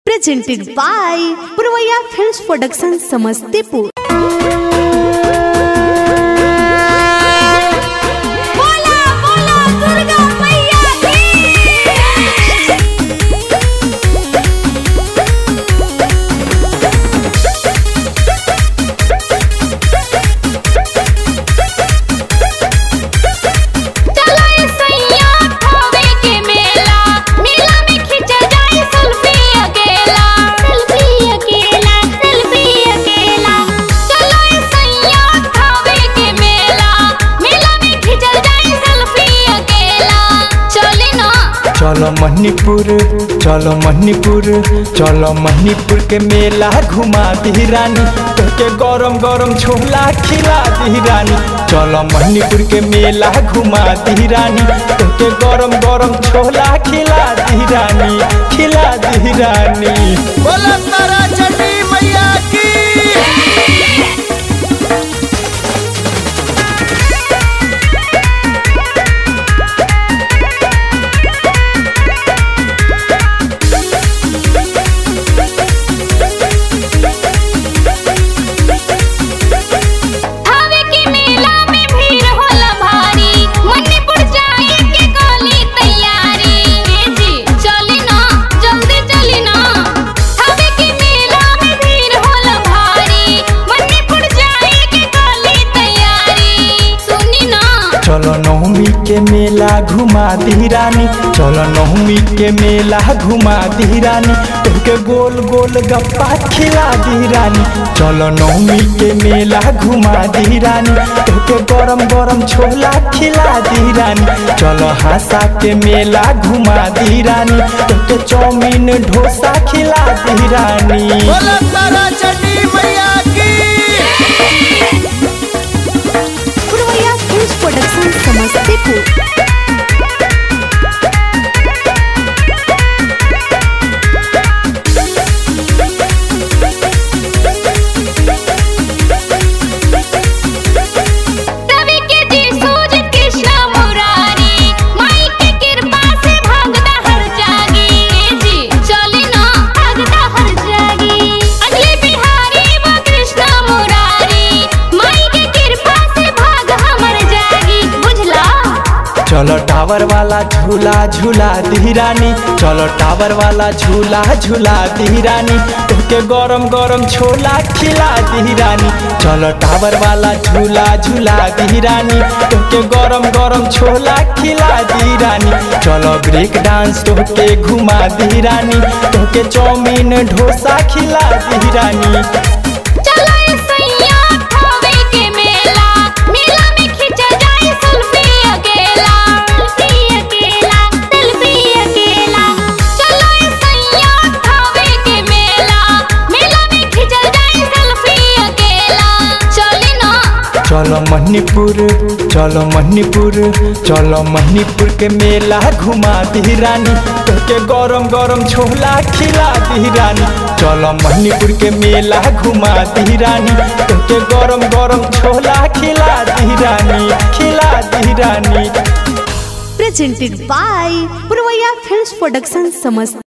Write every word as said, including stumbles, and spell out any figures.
Presented by Purvaya Films Production Samastipur। चलो मणिपुर चलो मणिपुर चलो मणिपुर के मेला घुमा दी रानी, तोके गरम गरम छोला खिला दी रानी। चलो मणिपुर के मेला घुमा दी रानी, तोके गरम गरम छोला खिला दी रानी, खिला दी रानी। बोला तारा चंडी मैया की। चलो नवमी के मेला घुमा दी रानी, चलो नवमी के मेला घुमा दी रानी, तोके गोल गोल गप्पा खिला दी रानी। चलो नवमी के मेला घुमा दी रानी, तोके गरम गरम छोला खिला दी रानी। चलो हासा के मेला घुमा दी रानी, तोके चाउमीन डोसा खिला दी रानी। बोला तारा चंडी मैया की। Purvaya Films Production Samastipur। चलो टावर वाला झूला झूला दी रानी, चलो टावर वाला झूला झूला दी रानी, तोके गरम गरम छोला खिला दी रानी। चलो टावर वाला झूला झूला दी रानी, तोके गरम गरम छोला खिला दी रानी। चलो ब्रेक डांस तोके घुमा दी रानी, तोके चाउमीन डोसा खिला दी रानी। चलो मणिपुर चलो मणिपुर चलो मणिपुर के मेला घुमा दी रानी, तोके गरम गरम छोला खिला दी रानी। चलो मणिपुर के मेला घुमा दी रानी, तोके गरम गरम छोला खिला दी रानी, खिला दी रानी। Presented by Purvaya Films Production Samastipur।